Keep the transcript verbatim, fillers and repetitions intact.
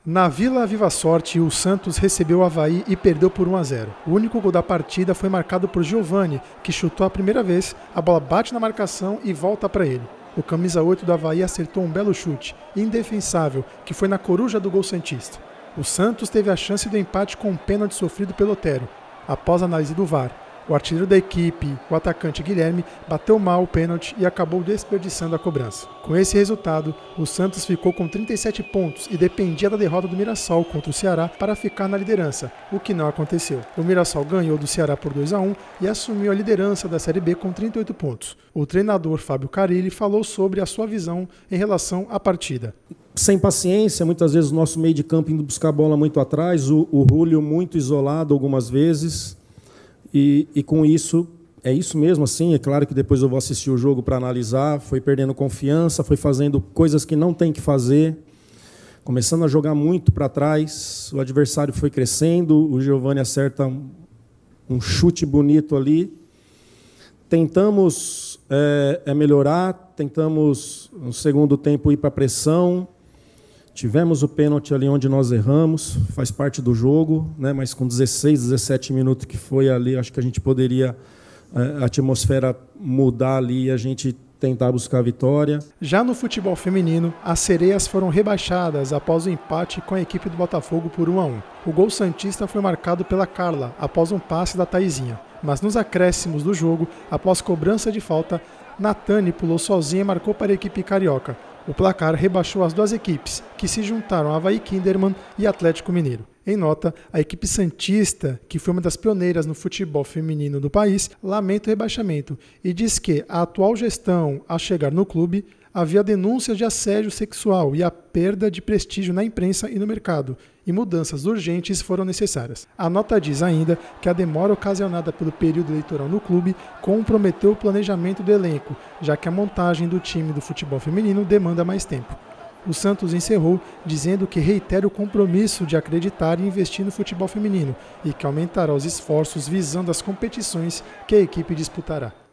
Na Vila Viva Sorte, o Santos recebeu o Avaí e perdeu por um a zero. O único gol da partida foi marcado por Giovani, que chutou a primeira vez, a bola bate na marcação e volta para ele. O camisa oito do Avaí acertou um belo chute, indefensável, que foi na coruja do gol santista. O Santos teve a chance do empate com um pênalti sofrido pelo Otero. Após a análise do V A R, o artilheiro da equipe, o atacante Guilherme, bateu mal o pênalti e acabou desperdiçando a cobrança. Com esse resultado, o Santos ficou com trinta e sete pontos e dependia da derrota do Mirassol contra o Ceará para ficar na liderança, o que não aconteceu. O Mirassol ganhou do Ceará por dois a um e assumiu a liderança da Série B com trinta e oito pontos. O treinador Fábio Carille falou sobre a sua visão em relação à partida. Sem paciência, muitas vezes o nosso meio de campo indo buscar a bola muito atrás, o, o Julio muito isolado algumas vezes. E, e com isso, é isso mesmo, assim, é claro que depois eu vou assistir o jogo para analisar, foi perdendo confiança, foi fazendo coisas que não tem que fazer, começando a jogar muito para trás, o adversário foi crescendo, o Giovani acerta um, um chute bonito ali. Tentamos é, é melhorar, tentamos no segundo tempo ir para a pressão, tivemos o pênalti ali onde nós erramos, faz parte do jogo, né? Mas com dezesseis, dezessete minutos que foi ali, acho que a gente poderia, a atmosfera mudar ali e a gente tentar buscar a vitória. Já no futebol feminino, as sereias foram rebaixadas após o empate com a equipe do Botafogo por um a um. O gol santista foi marcado pela Carla, após um passe da Taizinha. Mas nos acréscimos do jogo, após cobrança de falta, Natane pulou sozinha e marcou para a equipe carioca. O placar rebaixou as duas equipes, que se juntaram a Avaí Kinderman e Atlético Mineiro. Em nota, a equipe santista, que foi uma das pioneiras no futebol feminino do país, lamenta o rebaixamento e diz que a atual gestão, ao chegar no clube, havia denúncias de assédio sexual e a perda de prestígio na imprensa e no mercado, e mudanças urgentes foram necessárias. A nota diz ainda que a demora ocasionada pelo período eleitoral no clube comprometeu o planejamento do elenco, já que a montagem do time do futebol feminino demanda mais tempo. O Santos encerrou dizendo que reitera o compromisso de acreditar e investir no futebol feminino e que aumentará os esforços visando as competições que a equipe disputará.